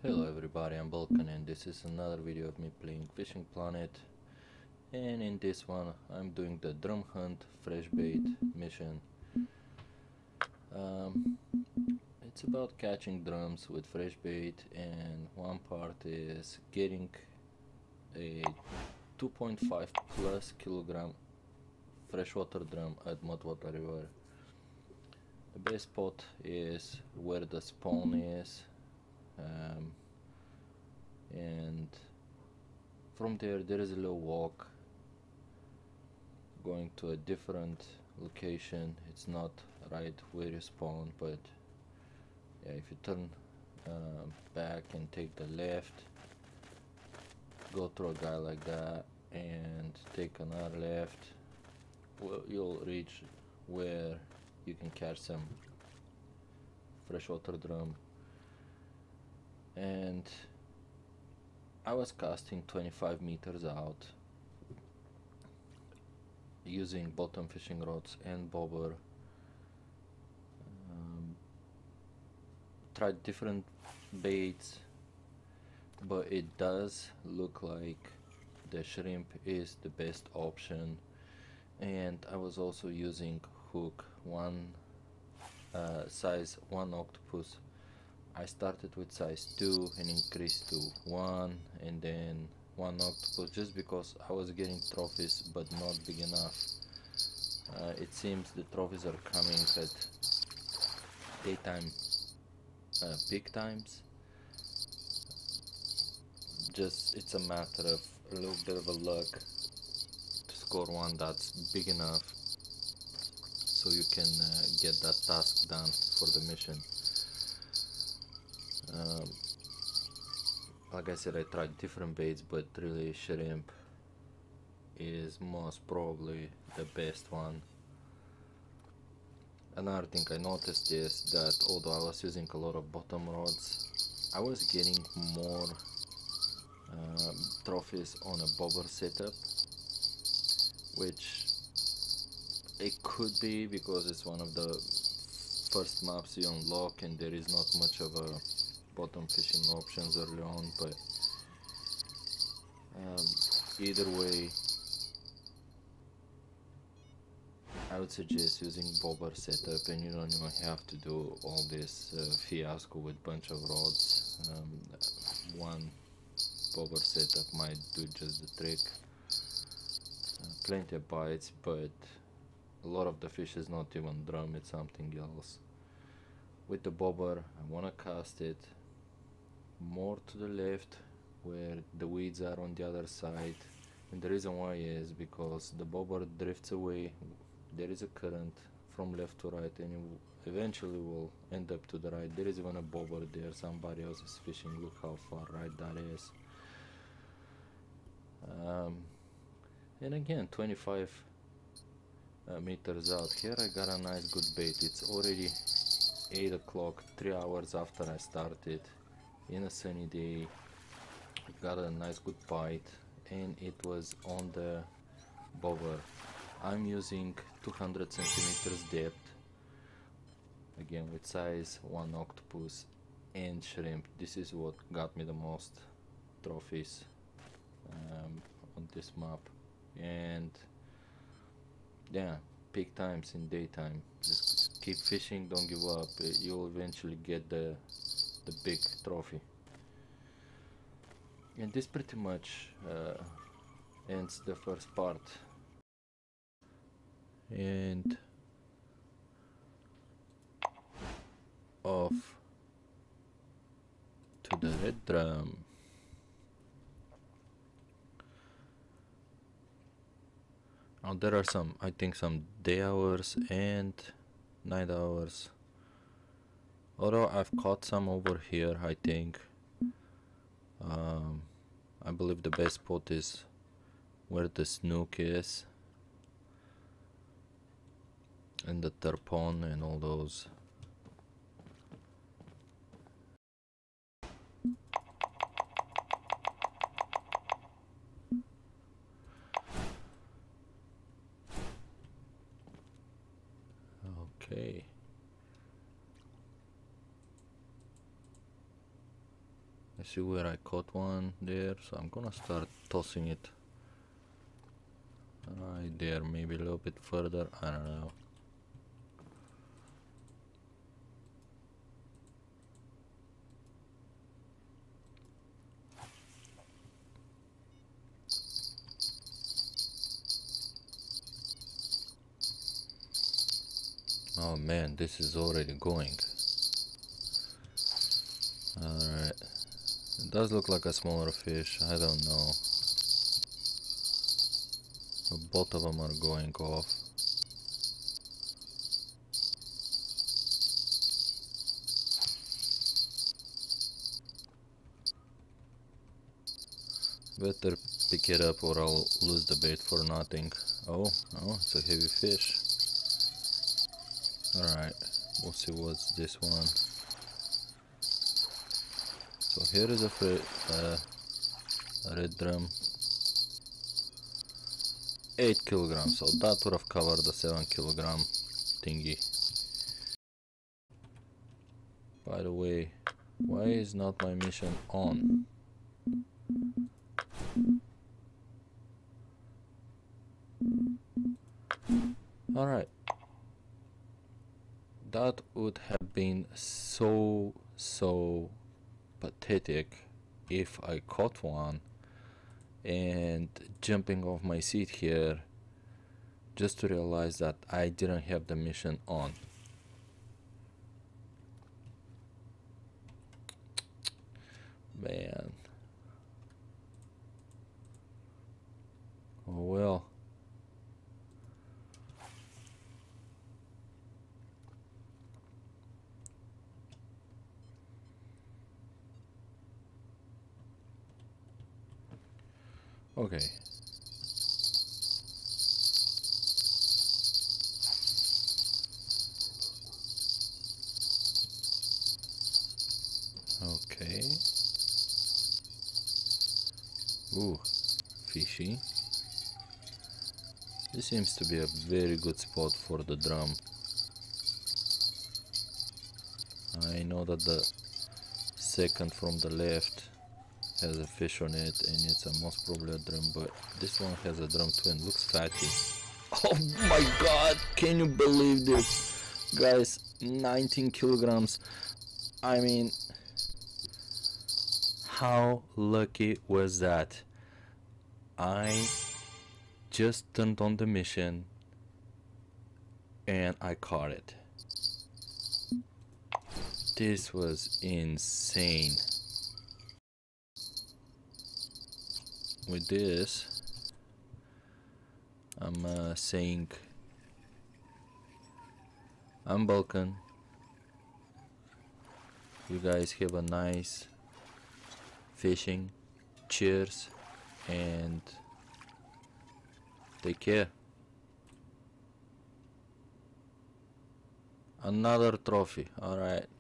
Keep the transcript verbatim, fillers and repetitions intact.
Hello everybody, I'm Bulkan and this is another video of me playing Fishing Planet, and in this one I'm doing the drum hunt fresh bait mission. Um, it's about catching drums with fresh bait, and one part is getting a two point five plus kilogram freshwater drum at Mudwater River. The best spot is where the spawn is. Um, and from there there is a little walk going to a different location. It's not right where you spawn, but yeah, if you turn uh, back and take the left, go through a guy like that and take another left, well, you'll reach where you can catch some freshwater drum. And I was casting twenty-five meters out using bottom fishing rods and bobber. Um, tried different baits, but it does look like the shrimp is the best option. And I was also using hook, one uh, size one octopus. I started with size two and increased to one, and then one octopus, just because I was getting trophies but not big enough. Uh, it seems the trophies are coming at daytime uh, peak times. Just it's a matter of a little bit of a luck to score one that's big enough so you can uh, get that task done for the mission. Um, like I said, I tried different baits, but really shrimp is most probably the best one. Another thing I noticed is that although I was using a lot of bottom rods, I was getting more um, trophies on a bobber setup, which it could be because it's one of the first maps you unlock and there is not much of a bottom fishing options early on, but um, either way I would suggest using bobber setup, and you don't even have to do all this uh, fiasco with bunch of rods. Um, one bobber setup might do just the trick. Uh, plenty of bites, but a lot of the fish is not even drum, it's something else. With the bobber I want to cast it more to the left where the weeds are on the other side, and the reason why is because the bobber drifts away. There is a current from left to right, and you eventually will end up to the right. There is even a bobber there, somebody else is fishing. Look how far right that is. Um, and again, twenty-five uh, meters out here I got a nice good bait. It's already eight o'clock, three hours after I started, in a sunny day. Got a nice good bite, and it was on the bobber. I'm using two hundred centimeters depth, again with size one octopus and shrimp. This is what got me the most trophies um, on this map. And yeah, peak times in daytime, just keep fishing, don't give up. You'll eventually get the the big trophy. And this pretty much uh, ends the first part. And off to the red drum. Now there are some, I think, some day hours and night hours. Although I've caught some over here, I think. Um, I believe the best spot is where the snook is, and the tarpon and all those. Okay. I see where I caught one there, so I'm gonna start tossing it right there, maybe a little bit further, I don't know. Oh man, this is already going. Alright. It does look like a smaller fish, I don't know. But both of them are going off. Better pick it up or I'll lose the bait for nothing. Oh, oh, it's a heavy fish. Alright, we'll see what's this one. So here is a, uh, a red drum. eight kilograms, so that would have covered the seven kilogram thingy. By the way, why is not my mission on? Alright. That would have been so, so pathetic if I caught one and jumping off my seat here just to realize that I didn't have the mission on. Man. Oh well. Okay. Okay. Ooh, fishy. This seems to be a very good spot for the drum. I know that the second from the left has a fish on it and it's a most probably a drum, but this one has a drum too and looks fatty. Oh my god, can you believe this? Guys, nineteen kilograms. I mean, how lucky was that? I just turned on the mission and I caught it. This was insane. With this, I'm uh, saying I'm Bulkan. You guys have a nice fishing. Cheers and take care. Another trophy. All right.